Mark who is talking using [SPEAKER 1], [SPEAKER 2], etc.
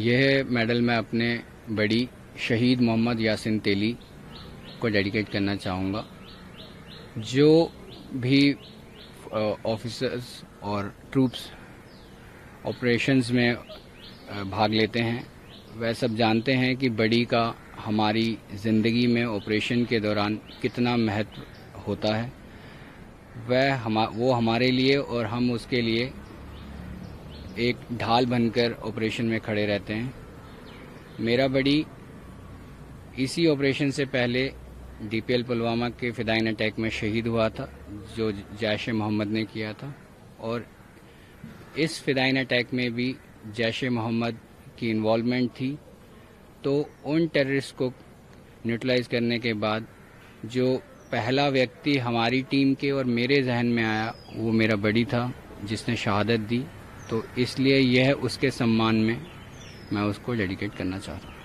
[SPEAKER 1] यह मेडल मैं अपने बड़ी शहीद मोहम्मद यासिन तेली को डेडिकेट करना चाहूँगा। जो भी ऑफिसर्स और ट्रूप्स ऑपरेशंस में भाग लेते हैं वह सब जानते हैं कि बड़ी का हमारी ज़िंदगी में ऑपरेशन के दौरान कितना महत्व होता है। वो हमारे लिए और हम उसके लिए एक ढाल बनकर ऑपरेशन में खड़े रहते हैं। मेरा बड़ी इसी ऑपरेशन से पहले DPL पुलवामा के फिदाइन अटैक में शहीद हुआ था जो जैश ए मोहम्मद ने किया था, और इस फिदाइन अटैक में भी जैश ए मोहम्मद की इन्वॉल्वमेंट थी। तो उन टेररिस्ट को न्यूट्रलाइज करने के बाद जो पहला व्यक्ति हमारी टीम के और मेरे जहन में आया वो मेरा बड़ी था जिसने शहादत दी। तो इसलिए यह उसके सम्मान में मैं उसको डेडिकेट करना चाहता हूँ।